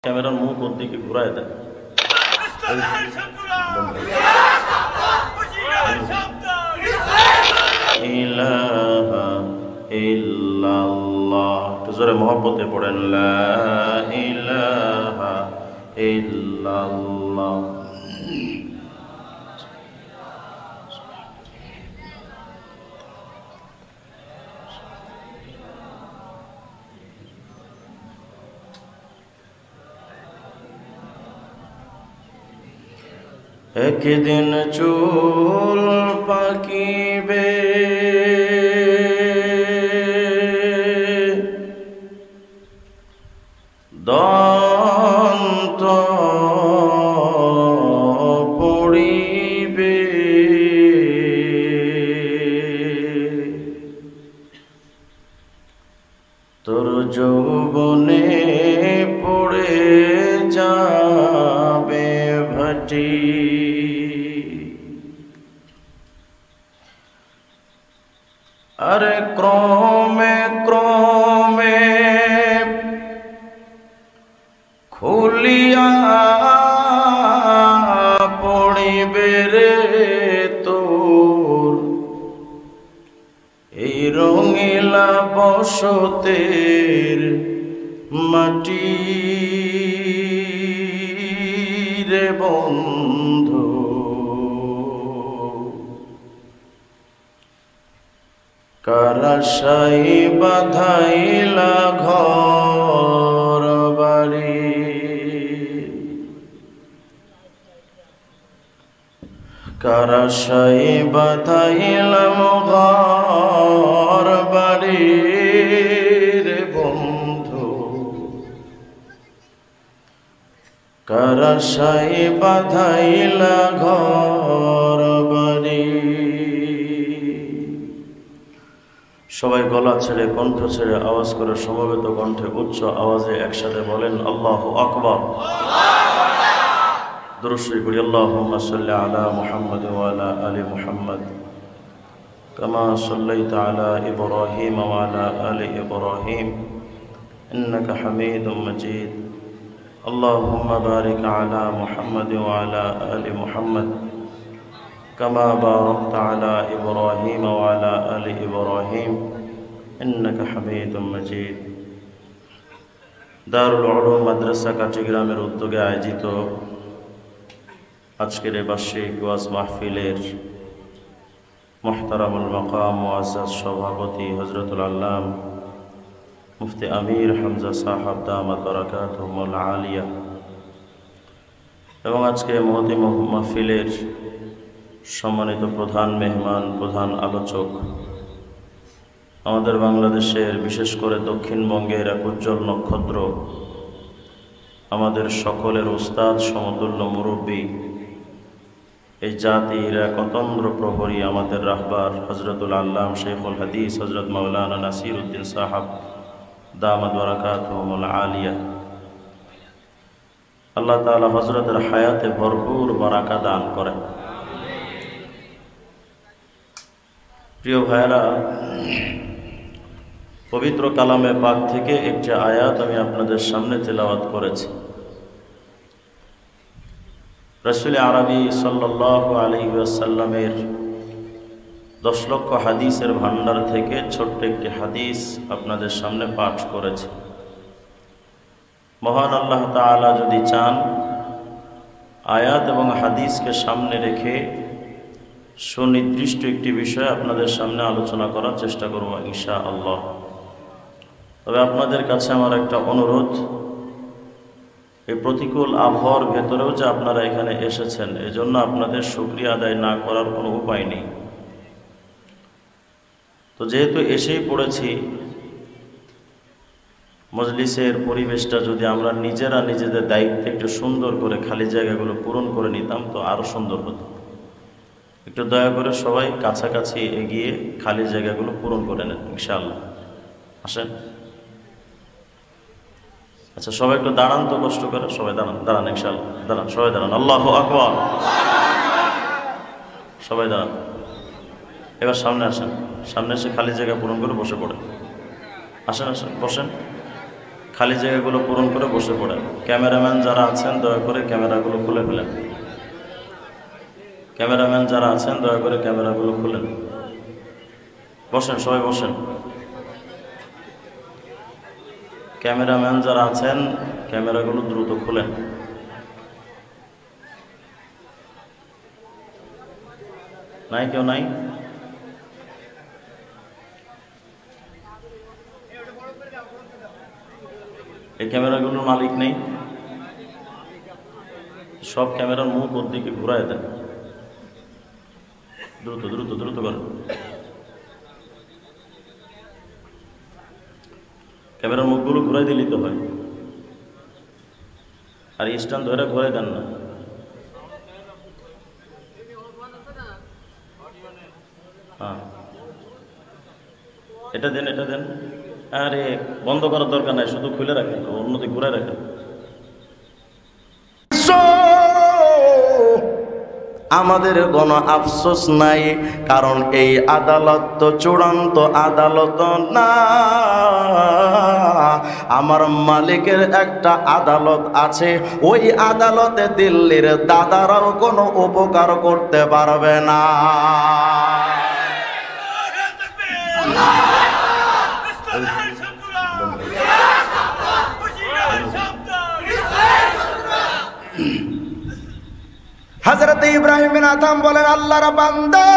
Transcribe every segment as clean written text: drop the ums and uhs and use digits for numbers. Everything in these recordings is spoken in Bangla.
ক্যামেরার মুখ ওর দিকে ঘুরায় দেয়। ইলাহা ইল্লাল্লাহ, একটু জোরে মহব্বতে পড়েন, লা ইলাহা ইল্লাল্লাহ। একদিন চুল পাকিবে, দন্ত পড়িবে, তোর যৌবনে পড়ে যাবে ভাটি। আরে ক্রমে ক্রমে খুলিয়া পড়িবে রে তোর এই রঙিলা বসতের মাটি রে বন্ধু। কারাশাই বাঁধাইলা ঘর বাড়ি, কারাশাই বাঁধাইলাম ঘর বাড়ি রে বন্ধু। কারাশাই বাঁধাইলা ঘর বাড়ি। সবাই গলা ছেড়ে কণ্ঠ ছেড়ে আওয়াজ করে সমবেত কণ্ঠে উচ্চ আওয়াজে একসাথে বলেন আল্লাহু আকবার। দুরূদ শরীফ পড়ি। আল্লাহুম্মা সাল্লি আলা মুহাম্মাদ ওয়া আলা আলি মুহাম্মাদ কামা সাল্লাইতা আলা ইব্রাহিম ওয়া আলা আলি ইব্রাহিম ইন্নাকা হামিদুম মাজিদ। আল্লাহুম্মা বারিক আলা মুহাম্মাদ ওয়া আলা আলি মুহাম্মাদ কামা বারাকতা আলা ইব্রাহিম ওয়া আলা আলি ইব্রাহিম ইন্নাকা হামিদুম মাজিদ। দারুল উলুম মাদ্রাসা কাটিগ্রামের উদ্যোগে আয়োজিত আজকের এই বার্ষিক ওয়াজ মাহফিলের মুহতারামুল মাকাম মুআজ্জাজ সভাপতি হযরতুল আল্লাম মুফতি আমির হামজা সাহাব দামাত বারাকাতুহুল আলিয়া এবং আজকে মহতি মাহফিলের সম্মানিত প্রধান মেহমান, প্রধান আলোচক, আমাদের বাংলাদেশের বিশেষ করে দক্ষিণবঙ্গের এক উজ্জ্বল নক্ষত্র, আমাদের সকলের উস্তাদ সমতুল্য মুরব্বী, এই জাতির এক অতন্দ্র প্রহরী, আমাদের রাহবার হযরতুল আল্লাম শেখুল হাদিস হযরত মাওলানা নাসির উদ্দিন সাহাব দামাত বারাকাতুহুল আলিয়া। আল্লাহ তাআলা হযরতের হায়াতে ভরপুর বারাকা দান করেন। প্রিয় ভাইরা, পবিত্র কালামে পাক থেকে একটি আয়াত আমি আপনাদের সামনে তেলাওয়াত করেছি। রাসূল আরবি সাল্লাল্লাহু আলাইহি ওয়াসাল্লামের 10 লক্ষ হাদিসের ভান্ডার থেকে ছোট্ট একটি হাদিস আপনাদের সামনে পাঠ করেছি। মহান আল্লাহ তাআলা যদি চান, আয়াত এবং হাদিসকে সামনে রেখে সুনির্দিষ্ট একটি বিষয় আপনাদের সামনে আলোচনা করার চেষ্টা করব ইনশাআল্লাহ। তবে আপনাদের কাছে আমার একটা অনুরোধ, এই প্রতিকূল আবহাওয়ার ভেতরেও যে আপনারা এখানে এসেছেন, এজন্য আপনাদের শুকরিয়া আদায় না করার কোনো উপায় নেই। তো যেহেতু এসেই পড়েছি, মজলিসের পরিবেশটা যদি আমরা নিজেরা নিজেদের দায়িত্বে একটু সুন্দর করে খালি জায়গাগুলো পূরণ করে নিতাম তো আরও সুন্দর হতো। একটু দয়া করে সবাই কাছাকাছি এগিয়ে খালি জায়গাগুলো পূরণ করে নেন ইনশাআল্লাহ। আসেন। আচ্ছা, সবাই একটু দাঁড়ান তো, কষ্ট করে সবাই দাঁড়ান, দাঁড়ান ইনশাআল্লাহ, দাঁড়ান, সবাই দাঁড়ান। আল্লাহু আকবার। সবাই দাঁড়ান। এবার সামনে আসেন, সামনে এসে খালি জায়গা পূরণ করে বসে পড়েন। আসেন আসেন, বসেন। খালি জায়গাগুলো পূরণ করে বসে পড়েন। ক্যামেরাম্যান যারা আছেন দয়া করে ক্যামেরাগুলো খুলে ফেলেন। ক্যামেরাম্যান যারা আছেন দয়া করে ক্যামেরাগুলো খুলেন। বসেন, সবাই বসেন। ক্যামেরাম্যান যারা আছেন ক্যামেরাগুলো দ্রুত খুলেন। নাই কেউ নাই? এই ক্যামেরাগুলোর মালিক নেই? সব ক্যামেরার মুখ ওর দিকে ঘুরায় দেন। দ্রুত দ্রুত দ্রুত করেন। ক্যামেরার মুখগুলো ঘুরাই দিলেই তো হয়। আর স্ট্যান্ড ধরে ঘুরাই দেন না। হ্যাঁ, এটা দেন, এটা দেন। আরে বন্ধ করার দরকার নাই, শুধু খুলে রাখেন, অন্যদিকে ঘুরে রাখেন। আমাদের কোনো আফসোস নাই, কারণ এই আদালত তো চূড়ান্ত আদালত না। আমার মালিকের একটা আদালত আছে, ওই আদালতে দিল্লির দাদারাও কোনো উপকার করতে পারবে না। হযরত ইব্রাহিম বিন আদম বলেন, আল্লাহর বান্দা,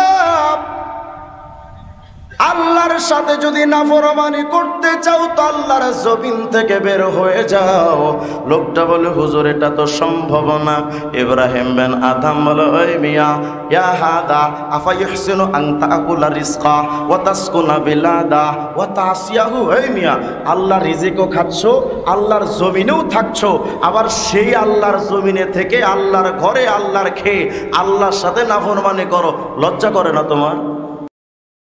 আল্লাহর সাথে যদি নাফরমানি করতে চাও তো আল্লাহর জমিন থেকে বের হয়ে যাও। লোকটা বলে, হুজুর এটা তো সম্ভব না। ইব্রাহিম বিন আদম বলে, ওই মিয়া, ইয়া হাদা আফা ইহসিনু আন তাকুলা রিজকা ওয়া তাসকুনা বিলাদা ওয়া তাসিয়াহু। ওই মিয়া, আল্লাহর রিজিকও খাচ্ছো, আল্লাহর জমিনেও থাকছো, আবার সেই আল্লাহর জমিনে থেকে আল্লাহর ঘরে আল্লাহর খেয়ে আল্লাহর সাথে নাফরমানি করো। লজ্জা করে না তোমার?